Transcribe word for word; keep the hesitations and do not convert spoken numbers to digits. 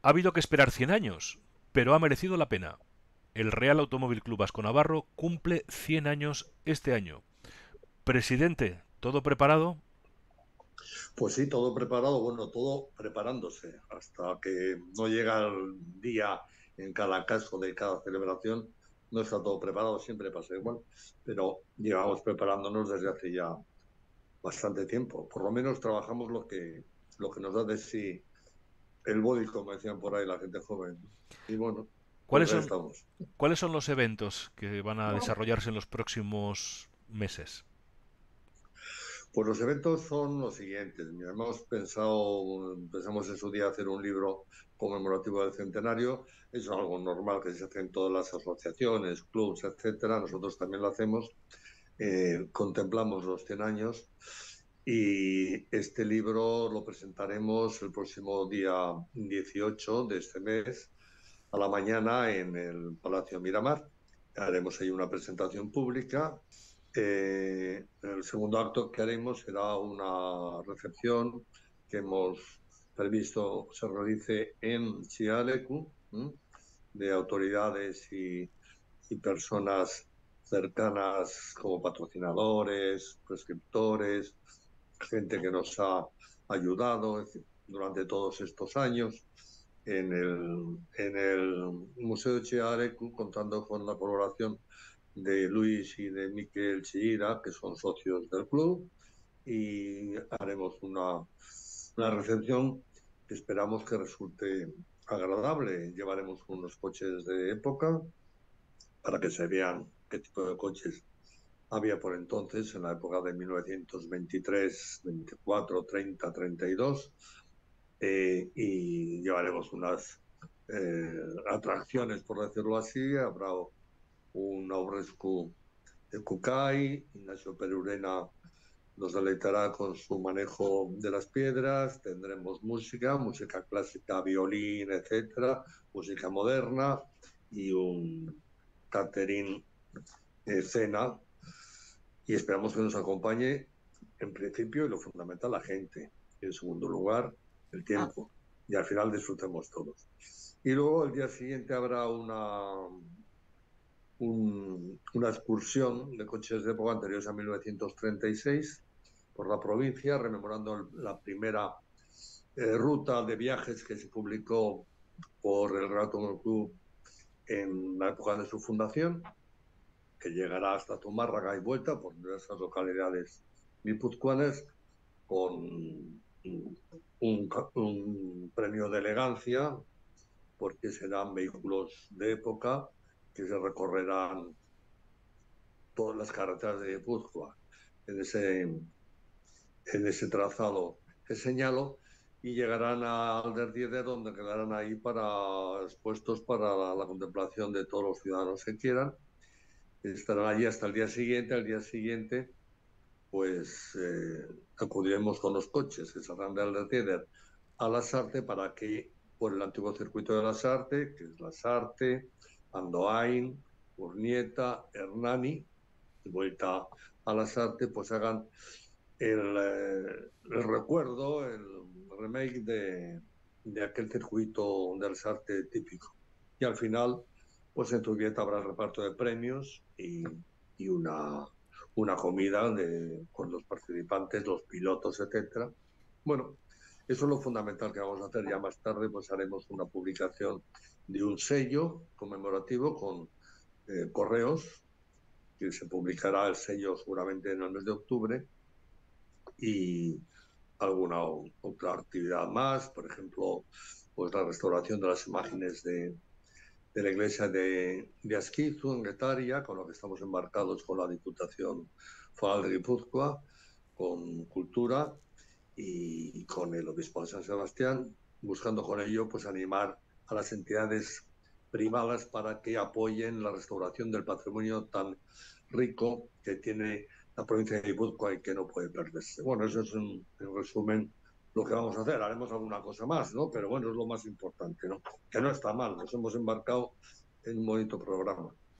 Ha habido que esperar cien años, pero ha merecido la pena. El Real Automóvil Club Vasco Navarro cumple cien años este año. Presidente, ¿todo preparado? Pues sí, todo preparado, bueno, todo preparándose hasta que no llega el día en cada caso de cada celebración. No está todo preparado, siempre pasa igual, pero llevamos preparándonos desde hace ya bastante tiempo. Por lo menos trabajamos lo que, lo que nos da de sí el body, como decían por ahí la gente joven. Y bueno, ¿Cuáles pues ahí son, estamos. ¿Cuáles son los eventos que van a desarrollarse en los próximos meses? Pues los eventos son los siguientes. Mira, hemos pensado, empezamos en su día a hacer un libro conmemorativo del centenario. Es algo normal que se hace en todas las asociaciones, clubs, etcétera. Nosotros también lo hacemos. Eh, contemplamos los cien años y este libro lo presentaremos el próximo día dieciocho de este mes a la mañana en el Palacio Miramar. Haremos ahí una presentación pública. Eh, el segundo acto que haremos será una recepción que hemos previsto se realice en Chialecu, ¿m? De autoridades y, y personas cercanas como patrocinadores, prescriptores, gente que nos ha ayudado es decir, durante todos estos años en el, en el Museo de Chiarecu, contando con la colaboración de Luis y de Miquel Chillida, que son socios del club, y haremos una, una recepción que esperamos que resulte agradable. Llevaremos unos coches de época para que se vean qué tipo de coches había por entonces, en la época de mil novecientos veintitrés, veinticuatro, treinta, treinta y dos, eh, y llevaremos unas eh, atracciones, por decirlo así. Habrá un aurrescu de Cucay, Ignacio Perurena nos deleitará con su manejo de las piedras, tendremos música, música clásica, violín, etcétera, música moderna y un catering escena y esperamos que nos acompañe en principio y lo fundamental la gente, y en segundo lugar el tiempo y al final disfrutemos todos. Y luego el día siguiente habrá una, un, una excursión de coches de época anteriores a mil novecientos treinta y seis por la provincia, rememorando la primera eh, ruta de viajes que se publicó por el Real Automóvil Club en la época de su fundación, que llegará hasta Zumárraga y vuelta por diversas localidades guipuzcoanas, con un, un, un premio de elegancia, porque serán vehículos de época que se recorrerán todas las carreteras de Guipúzcoa en ese, en ese trazado que señalo y llegarán a Alderdiede, donde quedarán ahí para expuestos para la, la contemplación de todos los ciudadanos que quieran. Estarán allí hasta el día siguiente. Al día siguiente, pues eh, acudiremos con los coches que saldrán de Alderdiede a Lasarte para que por el antiguo circuito de Lasarte, que es Lasarte, Andoain, Urnieta, Hernani, y vuelta a Lasarte, pues hagan el, eh, el recuerdo, el remake de, de aquel circuito del Sarte típico. Y al final, pues en Turbieta habrá el reparto de premios y, y una, una comida de, con los participantes, los pilotos, etcétera. Bueno, eso es lo fundamental que vamos a hacer. Ya más tarde, pues haremos una publicación de un sello conmemorativo con eh, correos, que se publicará el sello seguramente en el mes de octubre, y alguna otra actividad más, por ejemplo, pues la restauración de las imágenes de, de la iglesia de, de Asquizu, en Getaria, con lo que estamos embarcados con la Diputación Foral de Guipúzcoa, con Cultura y con el Obispo de San Sebastián, buscando con ello pues animar a las entidades privadas para que apoyen la restauración del patrimonio tan rico que tiene la provincia de Guipúzcoa y que no puede perderse. Bueno, eso es en, en resumen lo que vamos a hacer. Haremos alguna cosa más, ¿no? Pero bueno, es lo más importante, ¿no? Que no está mal, nos hemos embarcado en un bonito programa.